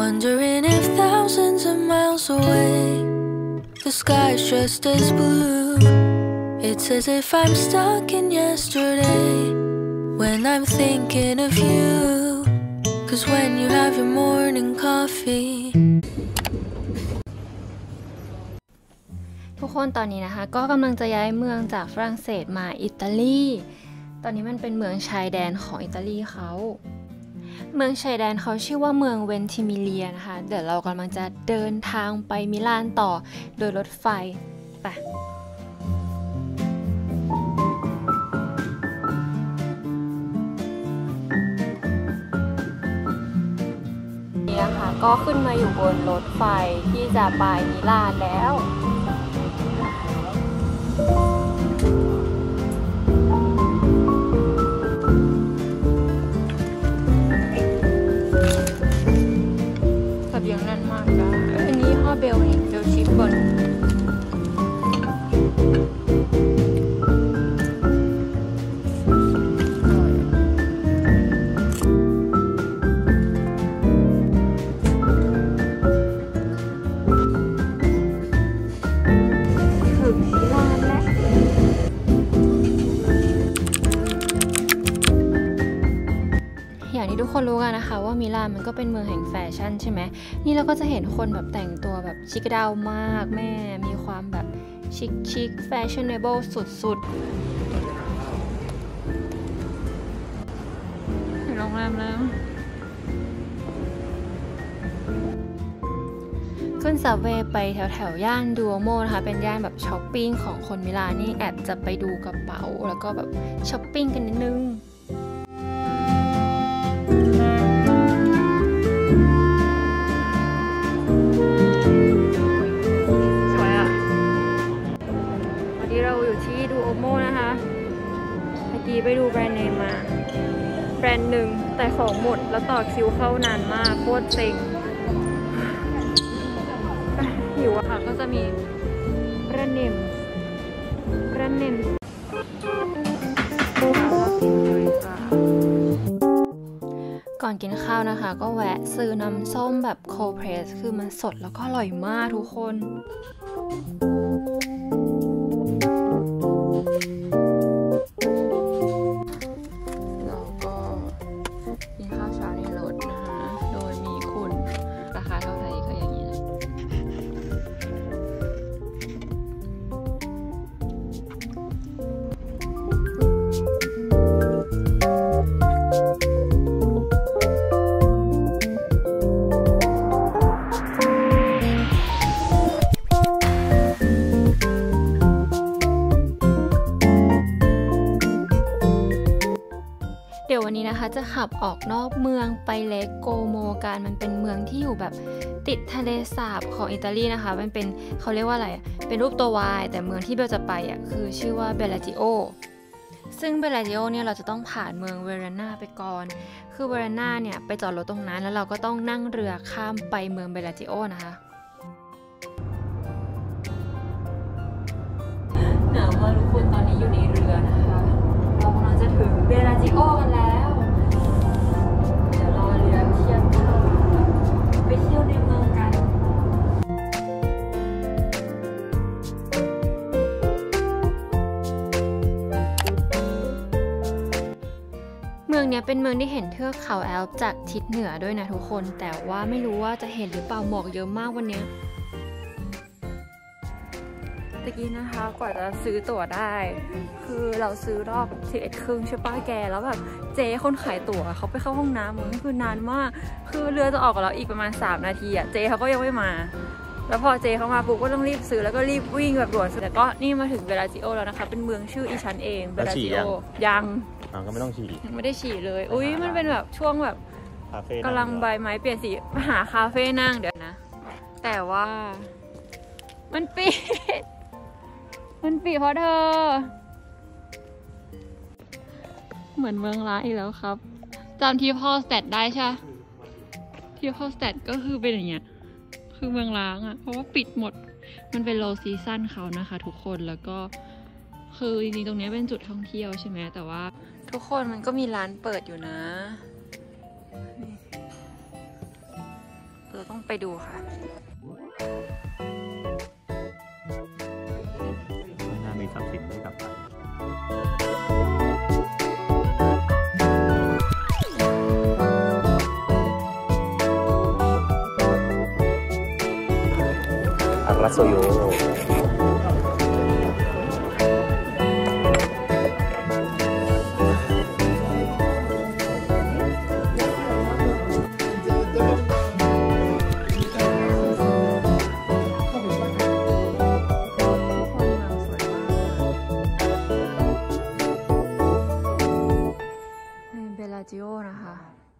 Wondering if thousands of miles away the sky's just as blue. It's as if I'm stuck in yesterday when I'm thinking of you. 'Cause when you have your morning coffee ทุกคนตอนนี้นะคะก็กำลังจะย้ายเมืองจากฝรั่งเศสมาอิตาลีตอนนี้มันเป็นเมืองชายแดนของอิตาลีเขาเมืองชายแดนเขาชื่อว่าเมืองเวนทิมิเลียนะคะเดี๋ยวเรากำลังจะเดินทางไปมิลานต่อโดยรถไฟไปนี่นะคะก็ขึ้นมาอยู่บนรถไฟที่จะไปมิลานแล้วยังนั่นมากนะอันนี้ห้อเบลนี่เบลชิปบนถึงมิลานแล้วอย่างที่ทุกคนรู้กันนะคะว่ามิลานมันก็เป็นเมืองแห่งแฟชั่นใช่ไหมนี่เราก็จะเห็นคนแบบแต่งตัวแบบชิคดาวมากแม่มีความแบบชิคแฟชั่นเนเบิลสุดๆถึงโรงแรมแล้วขึ้นซับเวย์ไปแถวย่านดูโอโมนะคะเป็นย่านแบบช้อปปิ้งของคนมิลานนี่แอบจะไปดูกระเป๋าแล้วก็แบบช้อปปิ้งกันนิดนึงที่ดูโอโมนะคะเมื่อกี้ไปดูแบรนด์เนมมาแบรนด์หนึ่งแต่ของหมดแล้วต่อคิวเข้านานมากโคตรเซ็งหิวอะค่ะก็จะมีแบรนด์เนมก่อนกินข้าวนะคะก็แวะซื้อน้ำส้มแบบโคเพรสคือมันสดแล้วก็อร่อยมากทุกคนเดี๋ยววันนี้นะคะจะขับออกนอกเมืองไปเลกโกโมกันมันเป็นเมืองที่อยู่แบบติดทะเลสาบของอิตาลีนะคะมันเป็นเขาเรียกว่าอะไรเป็นรูปตัว Y แต่เมืองที่เบลจะไปอ่ะคือชื่อว่าเบลลาจิโอซึ่งเบลลาจิโอเนี่ยเราจะต้องผ่านเมืองเวโรนาไปก่อนคือเวโรนาเนี่ยไปจอดรถตรงนั้นแล้วเราก็ต้องนั่งเรือข้ามไปเมืองเบลลาจิโอนะคะหนาวมากทุกคนตอนนี้อยู่ในเรือนะคะเรากำลังจะถึงเบลลาจิโอกันแล้วเดี๋ยวรอเรือเทียบท่าไปเที่ยวในเมืองกันเมืองนี้เป็นเมืองที่เห็นเทือกเขาแอลป์จากทิศเหนือด้วยนะทุกคนแต่ว่าไม่รู้ว่าจะเห็นหรือเปล่าหมอกเยอะมากวันนี้ตะกี้นะคะกว่าจะซื้อตั๋วได้คือเราซื้อรอบ11:30ใช่ป้าแกแล้วแบบเจ๊คนขายตั๋วเขาไปเข้าห้องน้ำมันคือนานมากคือเรือจะออกกับเราอีกประมาณ3 นาทีอ่ะเจ๊เขาก็ยังไม่มาแล้วพอเจ๊เขามาปุ๊บก็ต้องรีบซื้อแล้วก็รีบวิ่งแบบด่วนแต่ก็นี่มาถึงเบลลาจิโอแล้วนะคะเป็นเมืองชื่ออีชั้นเองเบลลาจิโอยังก็ไม่ต้องฉี่ยังไม่ได้ฉี่เลยอุ้ยมันเป็นแบบช่วงแบบกำลังใบไม้เปลี่ยนสีหาคาเฟ่นั่งเดี๋ยวนะแต่ว่ามันปิดเพราะเธอเหมือนเมืองร้างอีกแล้วครับจำที่พ่อสแตทได้ใช่ที่พ่อสแตทก็คือเป็นอย่างเงี้ยคือเมืองร้างอ่ะเพราะว่าปิดหมดมันเป็นโลซีซั่นเขานะคะทุกคนแล้วก็คือจริงๆตรงนี้เป็นจุดท่องเที่ยวใช่ไหมแต่ว่าทุกคนมันก็มีร้านเปิดอยู่นะเราต้องไปดูค่ะไม่น่ามีทรัพย์สินให้กับใครอาราโซโยนะคะ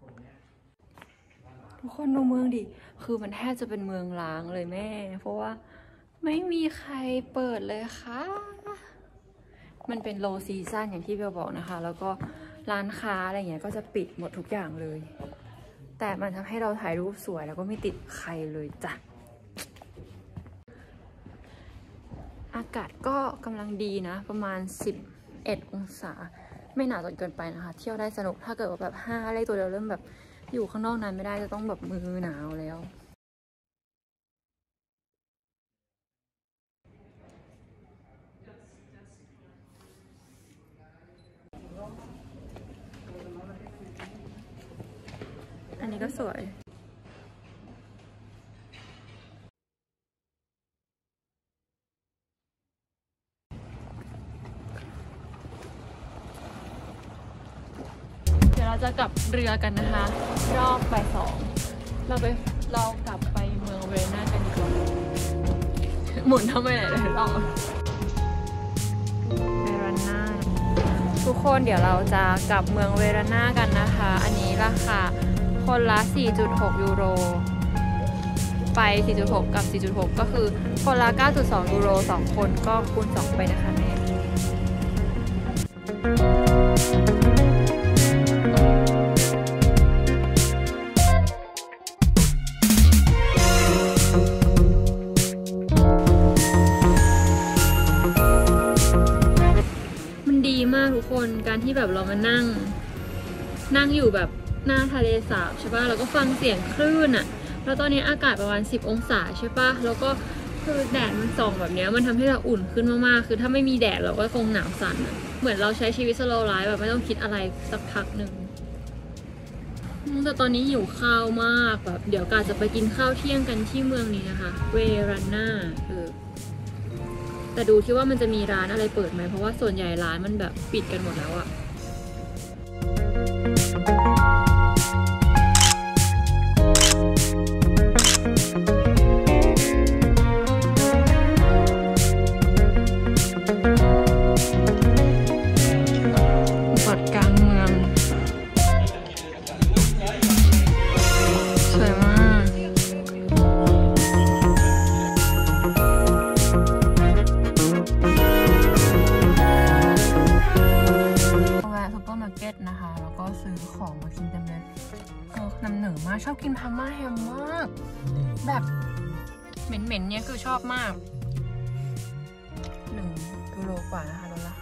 ทุกคนดูเมืองดิคือมันแทบจะเป็นเมืองร้างเลยแม่เพราะว่าไม่มีใครเปิดเลยค่ะมันเป็นโลซีซั่นอย่างที่เบลบอกนะคะแล้วก็ร้านค้าอะไรเงี้ยก็จะปิดหมดทุกอย่างเลยแต่มันทำให้เราถ่ายรูปสวยแล้วก็ไม่ติดใครเลยจ้ะอากาศก็กำลังดีนะประมาณ11 องศาไม่หนาวจนเกินไปนะคะเที่ยวได้สนุกถ้าเกิดว่าแบบ5เลขตัวเดียวเริ่มแบบอยู่ข้างนอกนั้นไม่ได้จะต้องแบบมือหนาวแล้วอันนี้ก็สวยเราจะกลับเรือกันนะคะรอบบ่าย 2เรากลับไปเมืองเวโรนากันดีกว่าหมุนทำไมไหนเลยรอบเวโรนาทุกคนเดี๋ยวเราจะกลับเมืองเวโรนากันนะคะอันนี้ราคาคนละ 4.6 ยูโรไป 4.6 กับ 4.6 ก็คือคนละ 9.2 ยูโร2คนก็คูณ 2 ไปนะคะแม่ทุกคนการที่แบบเรามานั่งอยู่แบบหน้าทะเลสาบใช่ป่ะแล้วก็ฟังเสียงคลื่นอ่ะแล้วตอนนี้อากาศประมาณ10 องศาใช่ป่ะแล้วก็คือแดดมันส่องแบบนี้มันทำให้เราอุ่นขึ้นมากๆคือถ้าไม่มีแดดเราก็คงหนาวสั่นอ่ะเหมือนเราใช้ชีวิตสโลว์ไลฟ์แบบไม่ต้องคิดอะไรสักพักหนึ่งแต่ตอนนี้หิวข้าวมากแบบเดี๋ยวกะจะไปกินข้าวเที่ยงกันที่เมืองนี้นะคะเวโรนาแต่ดูที่ว่ามันจะมีร้านอะไรเปิดไหมเพราะว่าส่วนใหญ่ร้านมันแบบปิดกันหมดแล้วอะบดกลางเมืองสวยมากนะคะแล้วก็ซื้อของมากินเต็มเลยน้ำเหนือมากชอบกินพาม่าแฮมมากแบบเหม็นๆเนี่ยคือชอบมาก1 ยูโรกว่านะคะลดราคา